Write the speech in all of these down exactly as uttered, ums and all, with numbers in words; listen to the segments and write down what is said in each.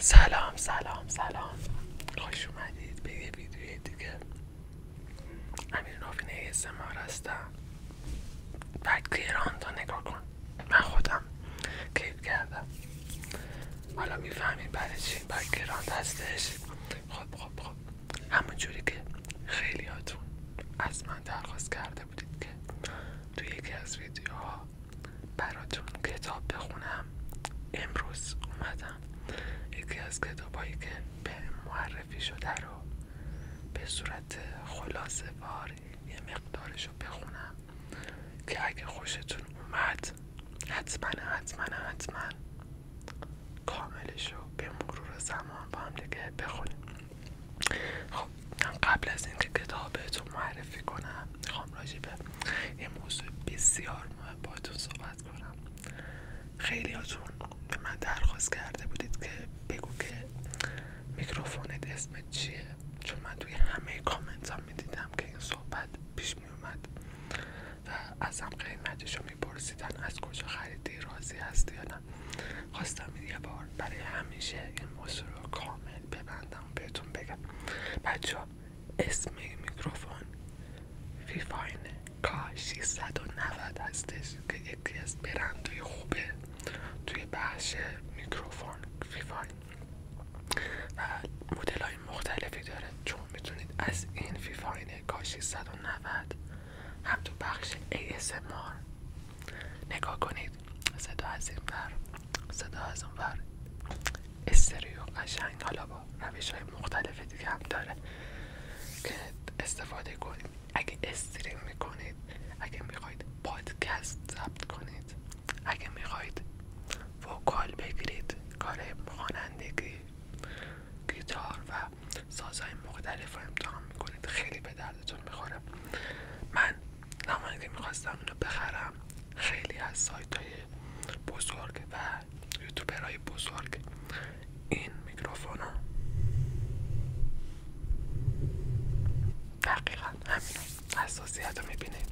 سلام سلام سلام خوش اومدید به یه ویدیوی دیگه. امیرنوین اسمر هستم. بک‌گراند رو نگاه کن، من خودم کیف کردم. حالا میفهمید برای چی بک‌گراند هستش. خب خب خب همون جوری که خیلیاتون از من درخواست کرده بودید که توی یکی از ویدیوها براتون کتاب بخونم، امروز اومدم یکی از کتابایی که به معرفی شده رو به صورت خلاصه وار یه مقدارش رو بخونم که اگه خوشتون اومد حتما حتما حتما کاملش رو به مرور زمان با هم دیگه بخونیم. خب من قبل از اینکه کتاب بهتون معرفی کنم میخوام راجع به یه موضوع بسیار مهم باهاتون صحبت کنم. خیلیاتون به من درخواست کرده بودید که بگو که میکروفنت اسمت چیه، چون من توی همه کامنت ها میدیدم که این صحبت پیش میومد و ازم قیمتش رو میپرسیدن، از کجا خریدی، راضی هستی یا نه. خواستم یه بار برای همیشه این موضوع رو کامل ببندم و بهتون بگم. بچه ها اسم میکروفن فیفاین کا ششصد و نود هستش که یکی از برندهای خوبه توی بخش میکروفون فیفاین و مدل های مختلفی داره، چون میتونید از این فیفاین کا ششصد و نود هم تو بخش ای اس ام آر نگاه کنید، صدا از این ور صدا از اون ور استریو قشنگ، حالا با روش های مختلف دیگه هم داره که استفاده کنید. اگه استریم میکنید، اگه میخواید پادکست ضبط کنید، اگه میخواید وکال بگیرید، کار خوانندگی، گیتار و سازهای مختلف رو امتحان میکنید، خیلی به دردتون میخوره. من زمانی که میخواستم اینو بخرم خیلی از سایت های بزرگ و یوتیوبرهای بزرگ این میکروفون ها دقیقا همین حساسیت رو میبینید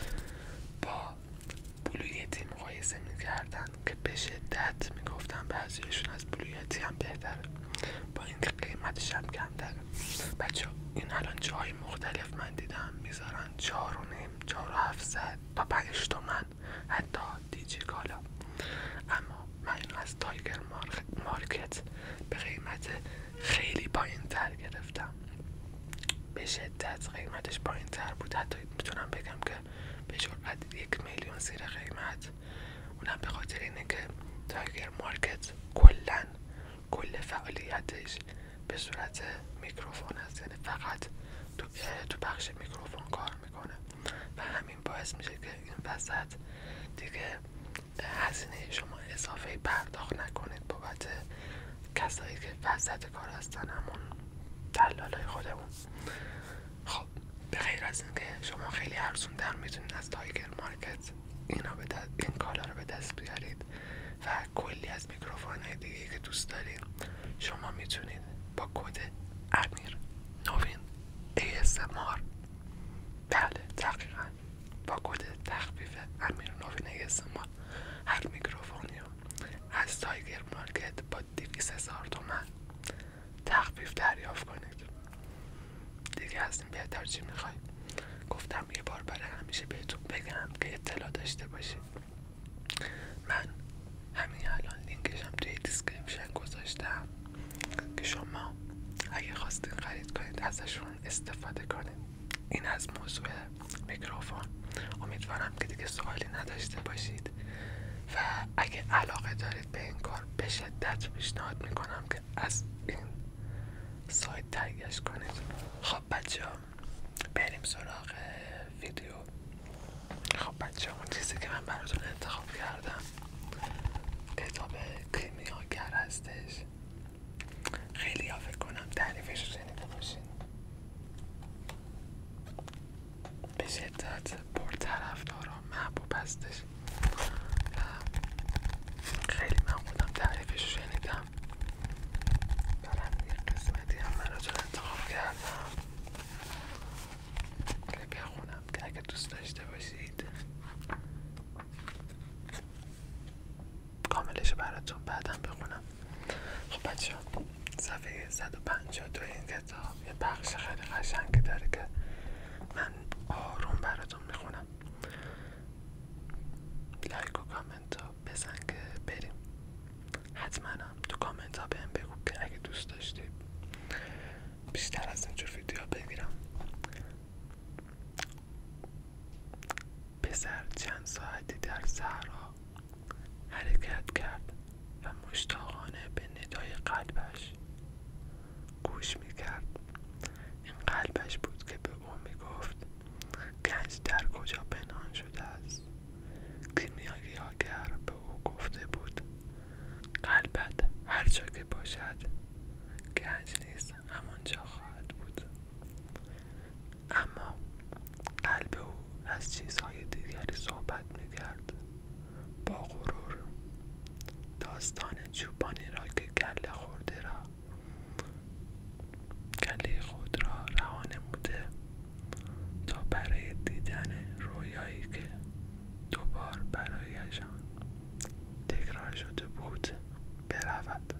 با بلویتی مقایسه میکردن که به شدت میگفتن بعضیشون از بلویتی هم بهتره، با اینکه قیمتش هم کمتره. بچه این الان جای مختلف من دیدم میذارن چهار و نیم، چهار و هفتصد تا پنج تومن، حتی دیجی کالا. اما من اینو از تایگر مارکت به قیمت خیلی پایین تر گرفتم، به شدت قیمتش پایین تر بود، حتی میتونم بگم که به جرئت یک میلیون زیر قیمت. اونم به خاطر اینه که تایگر مارکت کلن کل فعالیتش به صورت میکروفون هست، یعنی فقط تو, تو بخش میکروفون کار میکنه و همین باعث میشه که این وسط دیگه هزینه شما اضافه پرداخت نکنید بابت کسایی که وسط کار هستن، همون دلالای خودمون. خب به غیر از اینکه شما خیلی ارزون در میتونید از تایگر مارکت اینا به دست، این کالا رو به دست بیارید و کلی از میکروفون های دیگه که دوست دارید شما میتونید با کد امیر نوین ای اس ام آر، بله دقیقا با کد تخفیف امیر نوین ای اس ام آر هر میکروفونی رو از تایگر مارکت با دویست هزار تومن تخفیف دریافت کنید. دیگه از این بهتر چی میخواید؟ گفتم یه بار برای همیشه بهتون بگم که اطلاع داشته باشید. من همین الان لینکشم توی دیسکریپشن گذاشتم که شما اگه خواستین خرید کنید ازشون استفاده کنید. این از موضوع میکروفون. امیدوارم که دیگه سوالی نداشته باشید و اگه علاقه دارید به این کار به شدت پیشنهاد میکنم که از این سایت تهیه‌اش کنید. خب بچه ها بریم سراغ ویدیو. خب بچه ها اون چیزی که من براتون انتخاب کردم کتاب کیمیاگر هستش. خیلی ها فکر کنم تعریفش رو شنیده باشین، به شدت پرطرفدار و محبوب هستش و خیلی من خودم تعریفش رو شنیدم. برم یک قسمتی هم براتون انتخاب کردم که بخونم که اگه دوست داشته باشید کاملش براتون بعدم بخونم. صد و پنجاه و دو این کتاب یه بخش خیلی قشنگی داره که من آروم براتون میخونم. لایک و کامنت ها بزن که بریم. حتما هم تو کامنت ها بهم بگو که اگه دوست داشتید بیشتر از اینجور ویدیو بگیرم. پسر چند ساعتی در صحرا حرکت کرد و مشتاقانه به ندای قلبش گوش میکرد. این قلبش بود که به او میگفت گنج در کجا پنهان شده است. کیمیاگر به او گفته بود قلبت هر جا که باشد گنج نیز همانجا خواهد بود. اما قلب او از چیزهای دیگری صحبت میکرد. با غرور داستان چوپانی را که گله خورده را گله خود را رها نموده تا برای دیدن رویایی که دوبار برایشان تکرار شده بود برود.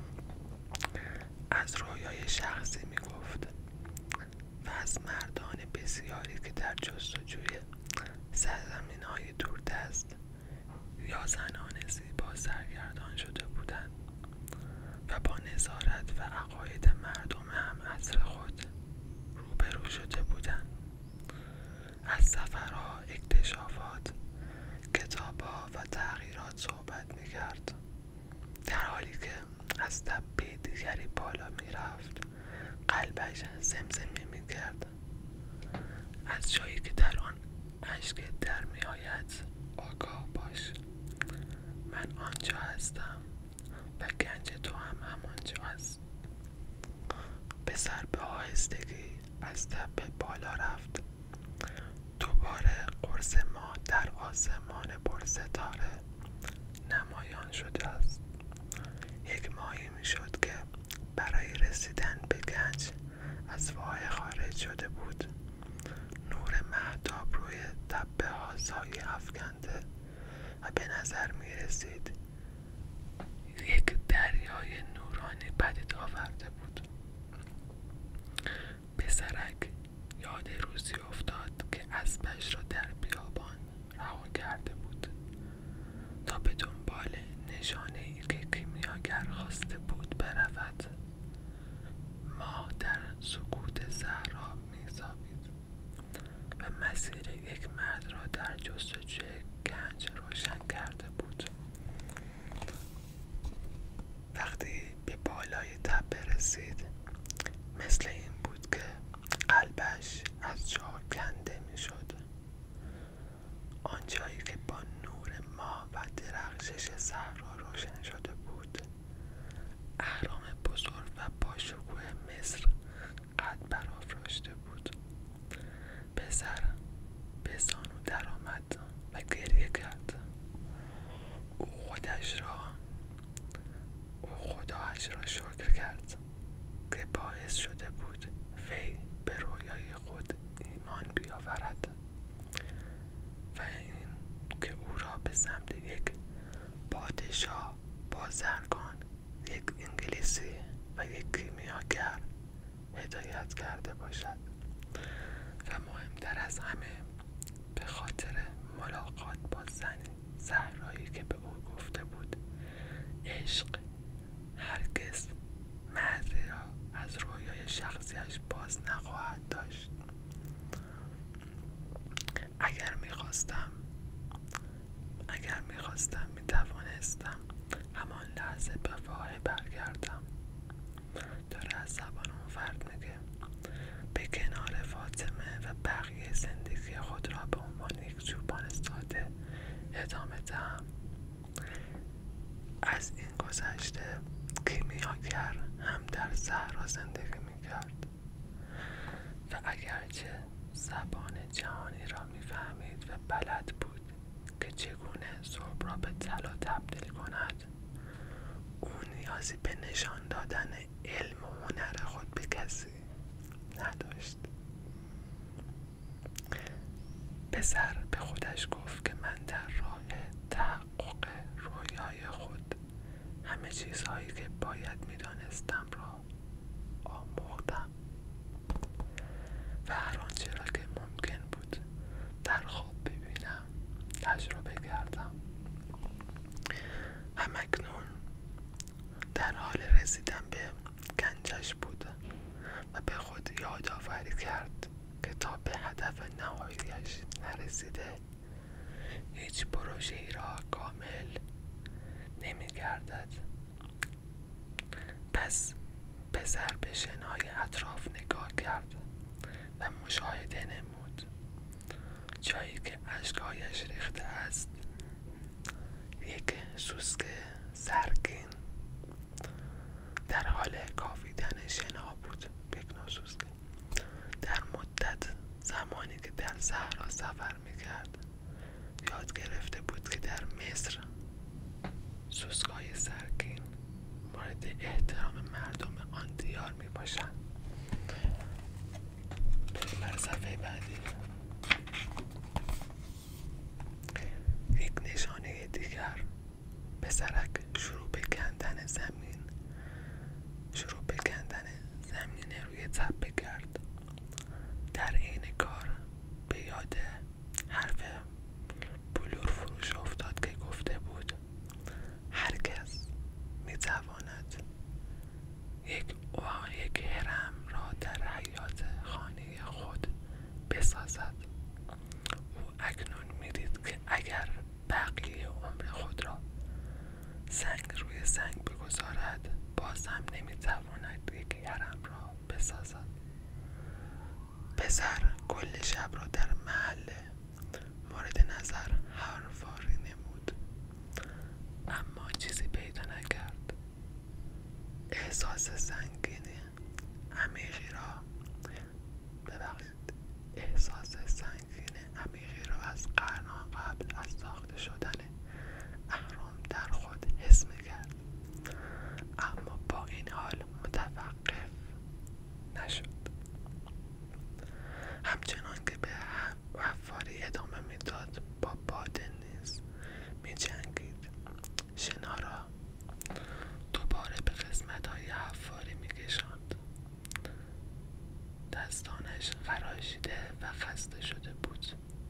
از رویای شخصی می گفت و از مردان بسیاری که در جستجوی سرزمین های دوردست یا زنان زیبا سرگردان شده بودند و با نظارت و عقاید مردم هم عصر خود روبرو شده بودند. از سفرها، اکتشافات، کتابها و تغییرات صحبت می کرد. در حالی که از تپه دیگری بالا می رفت قلبش زمزمه می کرد از جایی که در آن اشک در می آید آگاه باش. من آنجا هستم و گنج تو هم همانجا است. پسر به آهستگی از تپه بالا رفت. دوباره قرص ماه در آسمان پرستاره نمایان شده است. یک ماهی می شد که برای رسیدن به گنج از وای خارج شده بود. نور مهتاب روی تپه ها سایه افکنده و به نظر می رسید یک دریای نورانی پدید آورده بود. پسرک یاد روزی افتاد که اسبش را در بیابان رها کرده بود تا به دنبال نشانه ای که کیمیاگر خواسته بود برود. ماه در سکوت صحرا می‌تابید و مسیر یک مرد را در جستجوی گنج روشن کرده بود. وقتی به بالای تپه رسید مثل این بود که قلبش از جا کنده میشد. آنجایی که با نور ماه و درخشش صحرا روشن شده بود اهرام بزرگ و باشکوه مصر قد برافراشته بود. پسر به زانو در آمد و گریه کرد. او خودش را او خدایش را شکر کرد که باعث شده بود وی به رویای خود ایمان بیاورد و این که او را به سمت یک پادشاه بازرگان، یک انگلیسی و یک کیمیاگر هدایت کرده باشد و مهمتر از همه به خاطر ملاقات با زنی صحرایی که به او گفته بود عشق هرگز مردی را از رویای شخصیش باز نخواهد داشت. اگر میخواستم اگر میخواستم میتوانستم همان لحظه به وای برگردم. داره از زبان اون فرد میگه به کنار فاطمه و بقیه زندگی خود را به عنوان یک چوپان ساده ادامه دهم. از این گذشته کیمیاگر هم در صحرا زندگی میکرد و اگرچه زبان جهانی را میفهمید و بلد بود که چگونه صبح را به طلا تبدیل کند، او نیازی به نشان دادن علم و هنر خود به کسی نداشت. پسر به خودش گفت که من در راه تحقق رویای خود همه چیزهایی که باید میدانستم را و هر آنچه را که ممکن بود در خواب ببینم تجربه کردم. همکنون در حال رسیدن به گنجش بود و به خود یادآوری کرد که تا به هدف نهاییش نرسیده هیچ پروژه‌ای را کامل نمی گردد. پس پسر به شنهای اطراف نگاه کرد و مشاهده نمود جایی که اشک‌هایش ریخته است یک سوسک سرگین در حال کاویدن شنا بود. یک نوع سوسک. در مدت زمانی که در صحرا سفر میکرد یاد گرفته بود که در مصر سوسک‌های سرگین مورد احترام مردم آن دیار میباشند. بریم بر صفحه بعدی. یک نشانه دیگر، پسرک شروع به کندن زمین شروع به کندن زمین روی تپه کرد. در این کار به یاد حرف بلور فروش افتاد که گفته بود هر کس میتواند یک یک هرم را در حیاط خانه خود بسازد. او اکنون میدید که اگر بقیه عمر خود را سنگ روی سنگ بگذارد باز هم نمیتواند یک هرم را بسازد. پسر کل شب را در محل مورد نظر حرفاری نمود اما چیزی پیدا نکرد. احساس سنگینی عمیقی را ببخشید احساس سنگین عمیقی را از قرنها قبل از ساخته شدن اهرام در خود حس می‌کرد، اما با این حال متوقف نشد. همچنان که به حفاری ادامه میداد با باد نیز می‌جنگید. شنا را دوباره به قسمت‌های حفاری می‌کشاند. دستانش خراشیده و خسته شده بود،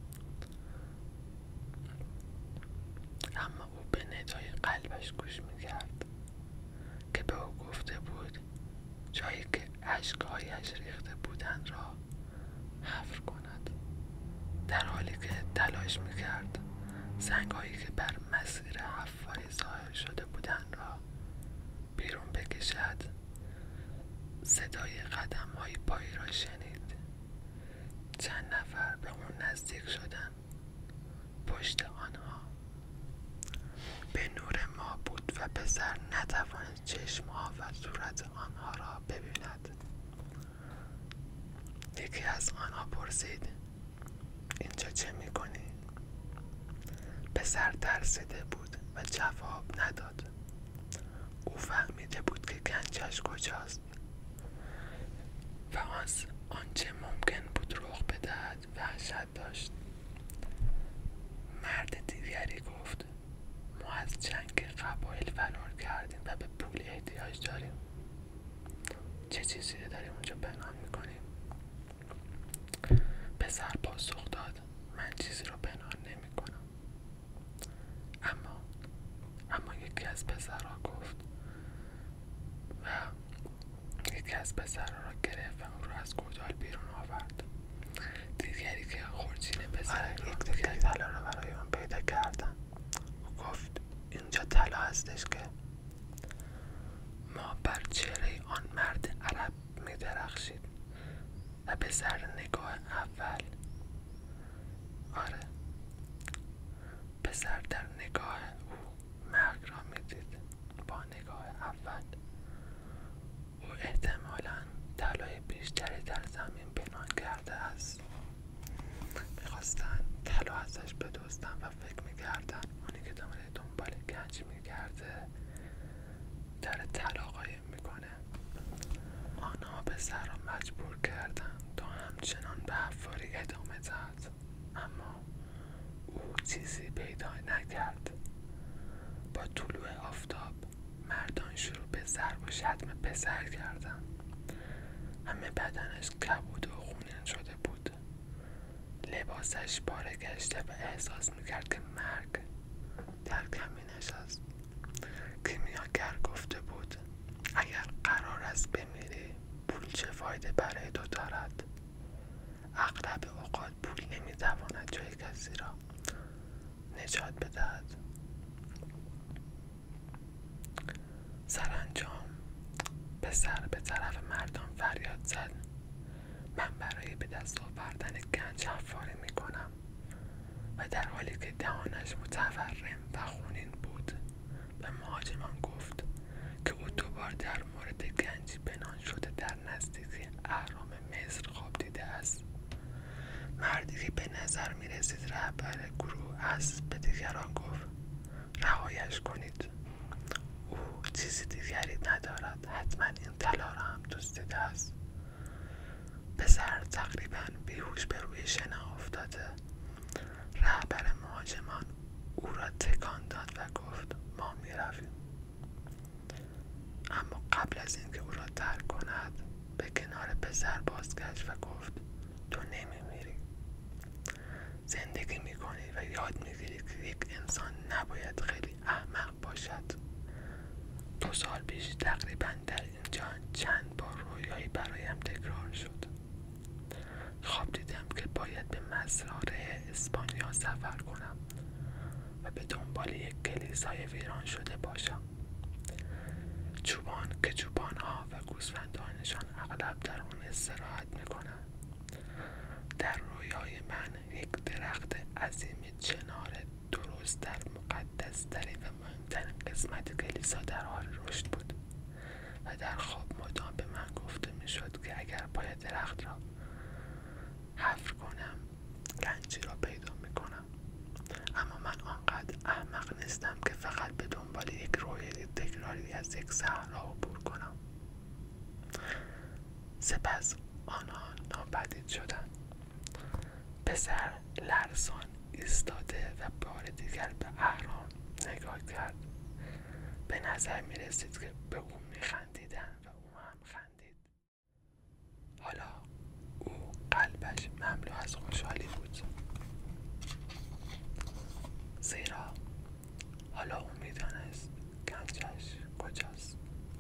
اما او به ندای قلبش گوش می‌کرد که به او گفته بود جایی که اشک‌هایش ریخته بودند را حفر کند. در حالی که تلاش می‌کرد سنگ‌هایی که بر مسیر حفاری ظاهر شده بودند را بیرون بکشد، صدای قدم‌های پایی را شنید. چند نفر به اون نزدیک شدند. پشت آنها به نور ماه بود و پسر نتوانست چشم‌ها و صورت آنها را ببیند. یکی از آنها پرسید اینجا چه می‌کنی؟ پسر ترسیده بود و جواب نداد. او فهمیده بود که گنجش کجاست و از آنچه ممکن بود رخ بدهد وحشت داشت. مرد دیگری گفت ما از جنگ قبایل فرار کردیم و به پول احتیاج داریم. چه چیزی رو داریم اونجا پنهان میکنیم؟ پسر پاسخ داد من چیزی رو پنهان نمی کنم. اما اما یکی از پسرها گفت و یکی از پسرها را گرفت و اون رو از گودال بیرون آورد. دیگری که خورجین پسر یک دیگری طلا رو برای اون پیدا کردن. او گفت اینجا طلا هستش که ما بر چهره آن مرد عرب می درخشید و به سر نگاه اول آره پسر در نگاه او مرگ را می دید. با نگاه اول او احتمالاً طلای بیشتری در زمین پنهان کرده است. میخواستن طلا ازش بدزدن و فکر میکردن اونی که داره دنبال گنج میگرده در طلا قایم میکنه. آنها پسر را مجبور کردن تا همچنان به حفاری ادامه داد، اما او چیزی پیدا نکرد. با طلوع آفتاب مردان شروع به ضرب و شتم پسر کردن. همه بدنش کبود و خونین شده لباسش پاره گشته و احساس میکرد که مرگ در کمینش است. کیمیاگر گفته بود اگر قرار است بمیری پول چه فایده برای تو دارد؟ اغلب اوقات پول نمیتواند جای کسی را نجات بدهد. سرانجام پسر به طرف مردم فریاد زد من برای به دست آوردن گنج حفاری میکنم و در حالی که دهانش متورم و خونین بود به مهاجمان گفت که او دوبار در مورد گنجی پنهان شده در نزدیکی اهرام مصر خواب دیده است. مردی که به نظر می رسید رهبر گروه است به دیگران گفت رهایش کنید، او چیزی دیگری ندارد، حتما این طلا را هم دزدیده است. پسر تقریبا بیهوش به روی شنا افتاده. رهبر مهاجمان او را تکان داد و گفت ما می رویم. اما قبل از اینکه او را ترک کند به کنار پسر بازگشت و گفت تو نمی میری، زندگی می کنی و یاد می گیری که یک انسان نباید خیلی احمق باشد. دو سال پیش تقریبا در اینجا چند بار رویایی برایم تکرار شد. خواب دیدم که باید به مزرعه اسپانیا سفر کنم و به دنبال یک کلیسای ویران شده باشم. چوبان که چوبانها و گوسفندانشان اغلب در اون استراحت میکنن. در رویای من یک درخت عظیم چنار درست در مقدس‌ترین و مهمترین قسمت کلیسا در حال رشد بود و در خواب مدام به من گفته میشد که اگر پای درخت را حفر کنم گنجی را پیدا میکنم. اما من آنقدر احمق نیستم که فقط به دنبال یک رویای تکراری از یک صحرا عبور کنم. سپس آنها ناپدید شدند. پسر لرزان ایستاده و بار دیگر به اهرام نگاه کرد. به نظر می رسید که به او می خندیدن و او هم خندید. حالا او قلبش مملو از خوشحالی بود، زیرا حالا او می دانست گنجش کجاست.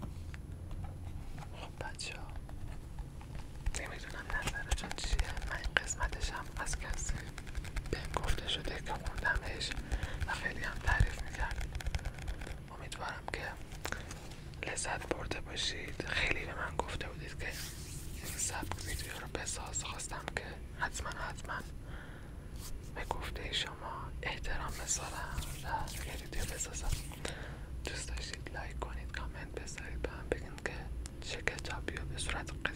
خب بچه ها نمیدونم نظرتون چیه. من این قسمتش هم از کسی بهم گفته شده که خوندمش و خیلی هم تعریف میکرد. امیدوارم که لذت برده باشید. خیلی به من گفته بودید که این سبک ویدیو رو بساز. خواستم که حتما حتما به گفته شما احترام بذارم و یه ویدیو بسازم. دوست داشتید لایک کنید، کامنت بذارید، به من بگین که چه کتابی رو به صورت